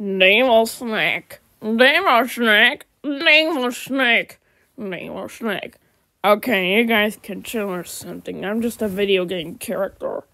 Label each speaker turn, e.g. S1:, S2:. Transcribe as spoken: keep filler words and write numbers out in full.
S1: Dee-VO-snak. Dee-VO-snak. Dee-VO-snak. Dee-VO-snak. Okay, you guys can chill or something. I'm just a video game character.